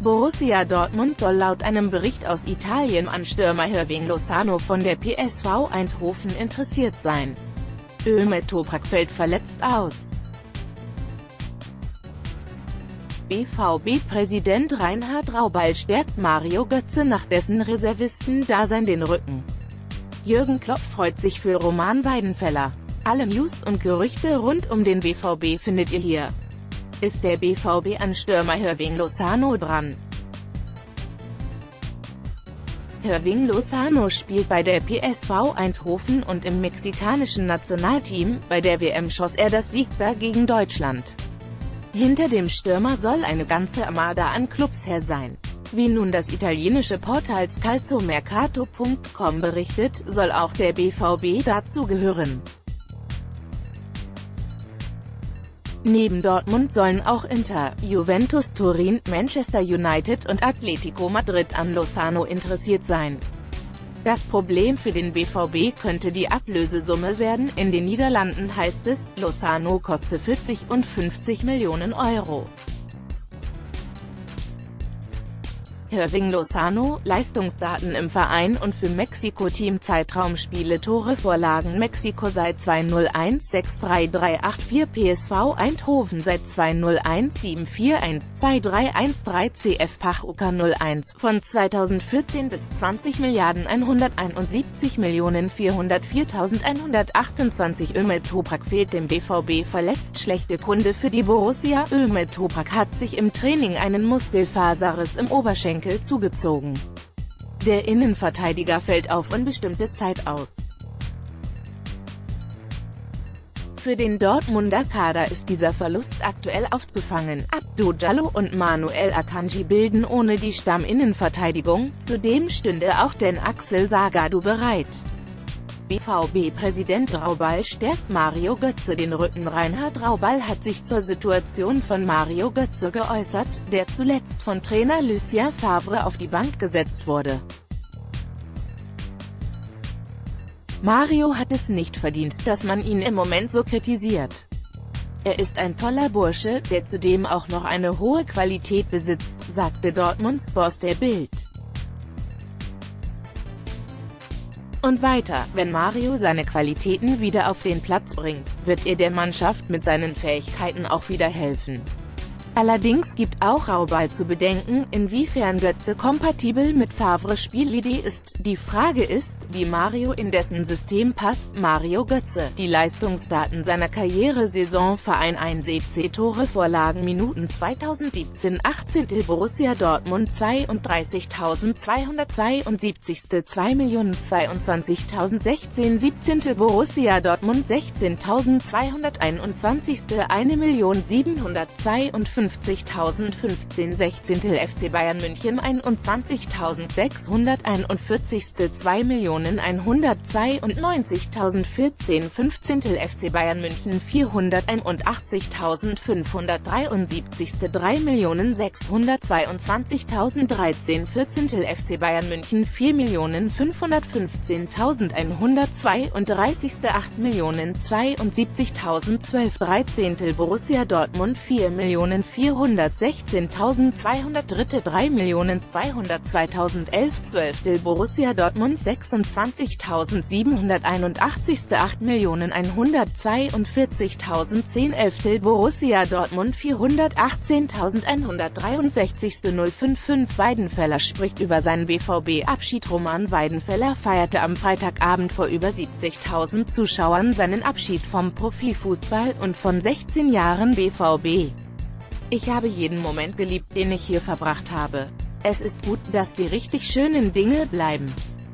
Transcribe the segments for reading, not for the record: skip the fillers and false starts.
Borussia Dortmund soll laut einem Bericht aus Italien an Stürmer Hirving Lozano von der PSV Eindhoven interessiert sein. Ömer Toprak fällt verletzt aus. BVB-Präsident Reinhard Raubal stärkt Mario Götze nach dessen Reservistendasein den Rücken. Jürgen Klopp freut sich für Roman Weidenfeller. Alle News und Gerüchte rund um den BVB findet ihr hier. Ist der BVB an Stürmer Hirving Lozano dran? Hirving Lozano spielt bei der PSV Eindhoven und im mexikanischen Nationalteam. Bei der WM schoss er das Siegtor gegen Deutschland. Hinter dem Stürmer soll eine ganze Armada an Clubs her sein. Wie nun das italienische Portal calciomercato.com berichtet, soll auch der BVB dazu gehören. Neben Dortmund sollen auch Inter, Juventus Turin, Manchester United und Atletico Madrid an Lozano interessiert sein. Das Problem für den BVB könnte die Ablösesumme werden. In den Niederlanden heißt es, Lozano koste 40 und 50 Millionen Euro. Hirving Lozano, Leistungsdaten im Verein und für Mexiko-Team Zeitraumspiele Tore Vorlagen Mexiko seit 201-63384 PSV Eindhoven seit 201-741-2313 CF Pachuca 01 von 2014 bis 20.171.404.128 Ömer Toprak fehlt dem BVB verletzt schlechte Kunde für die Borussia. Ömer Toprak hat sich im Training einen Muskelfaserriss im Oberschenkel zugezogen. Der Innenverteidiger fällt auf unbestimmte Zeit aus. Für den Dortmunder Kader ist dieser Verlust aktuell aufzufangen. Abdou Diallo und Manuel Akanji bilden ohne die Stamminnenverteidigung, zudem stünde auch den Axel Sagadou bereit. BVB-Präsident Raubal stärkt Mario Götze den Rücken. Reinhard Raubal hat sich zur Situation von Mario Götze geäußert, der zuletzt von Trainer Lucien Favre auf die Bank gesetzt wurde. Mario hat es nicht verdient, dass man ihn im Moment so kritisiert. Er ist ein toller Bursche, der zudem auch noch eine hohe Qualität besitzt, sagte Dortmunds Boss der Bild. Und weiter, wenn Mario seine Qualitäten wieder auf den Platz bringt, wird er der Mannschaft mit seinen Fähigkeiten auch wieder helfen. Allerdings gibt auch Raubal zu bedenken, inwiefern Götze kompatibel mit Favres Spielidee ist. Die Frage ist, wie Mario in dessen System passt. Mario Götze, die Leistungsdaten seiner Karrieresaison Verein 1 FC Tore Vorlagen Minuten 2017 18. Borussia Dortmund 32.272. 2.022.016 17. Borussia Dortmund 16.221. 1.752.015 16. FC Bayern München 21.641. 2.192.014 15. FC Bayern München 481.573. 3.622.013 14. FC Bayern München 4.515.132 8.072.012 13. Borussia Dortmund 4.416.203 3.202.011 12. Borussia Dortmund 26.781. 8.142.010 11. Borussia Dortmund 418.163. 055 Weidenfeller spricht über seinen BVB-Abschied. Roman Weidenfeller feierte am Freitagabend vor über 70.000 Zuschauern seinen Abschied vom Profifußball und von 16 Jahren BVB. Ich habe jeden Moment geliebt, den ich hier verbracht habe. Es ist gut, dass die richtig schönen Dinge bleiben.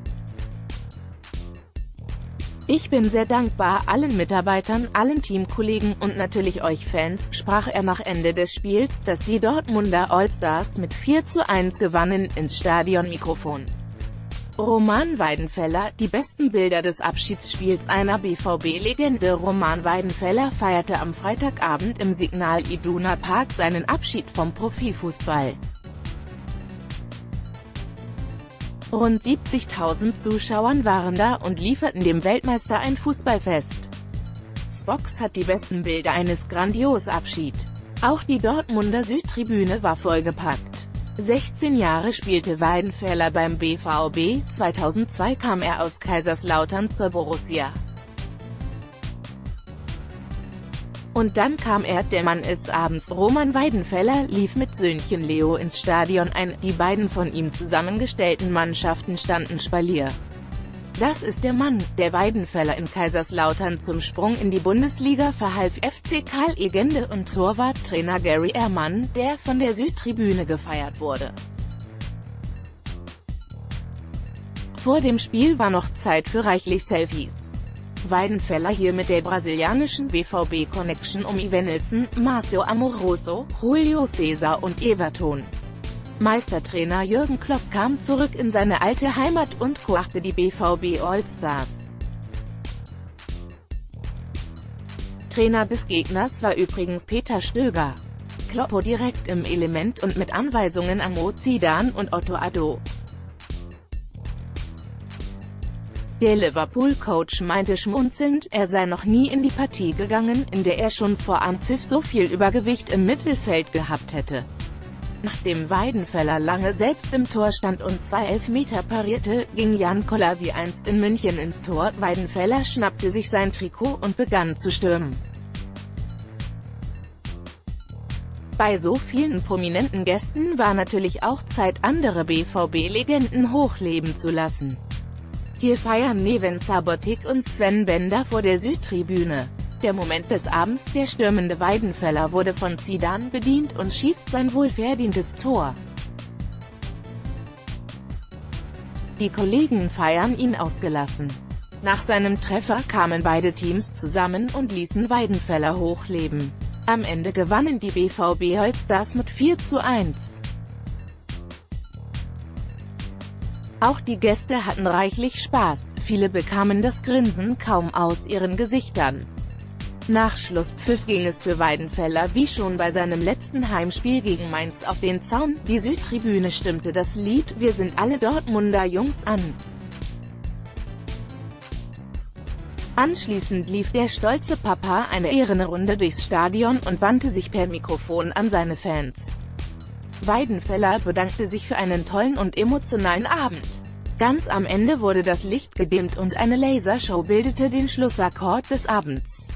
Ich bin sehr dankbar allen Mitarbeitern, allen Teamkollegen und natürlich euch Fans, sprach er nach Ende des Spiels, das die Dortmunder Allstars mit 4:1 gewannen, ins Stadionmikrofon. Roman Weidenfeller, die besten Bilder des Abschiedsspiels einer BVB-Legende. Roman Weidenfeller feierte am Freitagabend im Signal Iduna Park seinen Abschied vom Profifußball. Rund 70.000 Zuschauern waren da und lieferten dem Weltmeister ein Fußballfest. Spox hat die besten Bilder eines grandios Abschied. Auch die Dortmunder Südtribüne war vollgepackt. 16 Jahre spielte Weidenfeller beim BVB, 2002 kam er aus Kaiserslautern zur Borussia. Und dann kam er, der Mann ist abends. Roman Weidenfeller lief mit Söhnchen Leo ins Stadion ein, die beiden von ihm zusammengestellten Mannschaften standen Spalier. Das ist der Mann, der Weidenfeller in Kaiserslautern zum Sprung in die Bundesliga verhalf. FC Karl-Legende und Torwarttrainer Gary Ehrmann, der von der Südtribüne gefeiert wurde. Vor dem Spiel war noch Zeit für reichlich Selfies. Weidenfeller hier mit der brasilianischen BVB-Connection um Evanilson, Márcio Amoroso, Julio César und Everton. Meistertrainer Jürgen Klopp kam zurück in seine alte Heimat und koachte die BVB Allstars. Trainer des Gegners war übrigens Peter Stöger. Kloppo direkt im Element und mit Anweisungen an Mo Zidane und Otto Addo. Der Liverpool-Coach meinte schmunzelnd, er sei noch nie in die Partie gegangen, in der er schon vor Anpfiff so viel Übergewicht im Mittelfeld gehabt hätte. Nachdem Weidenfeller lange selbst im Tor stand und 2 Elfmeter parierte, ging Jan Koller wie einst in München ins Tor. Weidenfeller schnappte sich sein Trikot und begann zu stürmen. Bei so vielen prominenten Gästen war natürlich auch Zeit, andere BVB-Legenden hochleben zu lassen. Hier feiern Neven Subotic und Sven Bender vor der Südtribüne. Der Moment des Abends, der stürmende Weidenfeller wurde von Zidane bedient und schießt sein wohlverdientes Tor. Die Kollegen feiern ihn ausgelassen. Nach seinem Treffer kamen beide Teams zusammen und ließen Weidenfeller hochleben. Am Ende gewannen die BVB Allstars mit 4:1. Auch die Gäste hatten reichlich Spaß, viele bekamen das Grinsen kaum aus ihren Gesichtern. Nach Schlusspfiff ging es für Weidenfeller wie schon bei seinem letzten Heimspiel gegen Mainz auf den Zaun. Die Südtribüne stimmte das Lied "Wir sind alle Dortmunder Jungs" an. Anschließend lief der stolze Papa eine Ehrenrunde durchs Stadion und wandte sich per Mikrofon an seine Fans. Weidenfeller bedankte sich für einen tollen und emotionalen Abend. Ganz am Ende wurde das Licht gedimmt und eine Lasershow bildete den Schlussakkord des Abends.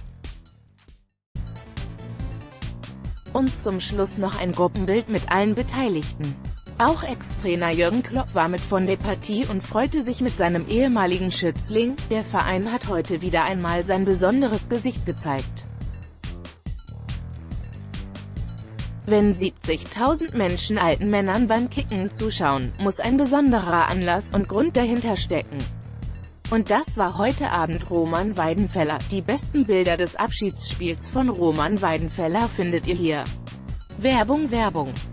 Und zum Schluss noch ein Gruppenbild mit allen Beteiligten. Auch Ex-Trainer Jürgen Klopp war mit von der Partie und freute sich mit seinem ehemaligen Schützling. Der Verein hat heute wieder einmal sein besonderes Gesicht gezeigt. Wenn 70.000 Menschen alten Männern beim Kicken zuschauen, muss ein besonderer Anlass und Grund dahinter stecken. Und das war heute Abend Roman Weidenfeller. Die besten Bilder des Abschiedsspiels von Roman Weidenfeller findet ihr hier. Werbung.